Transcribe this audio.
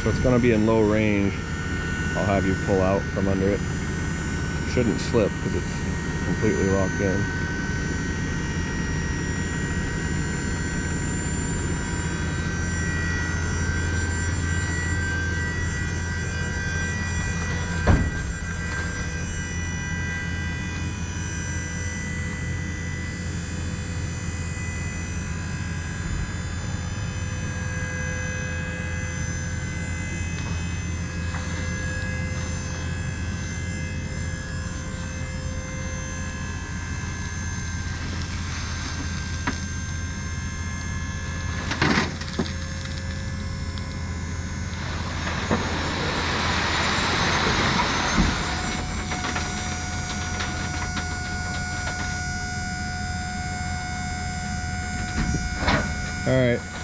so it's going to be in low range. I'll have you pull out from under it. Shouldn't slip because it's completely locked in. All right.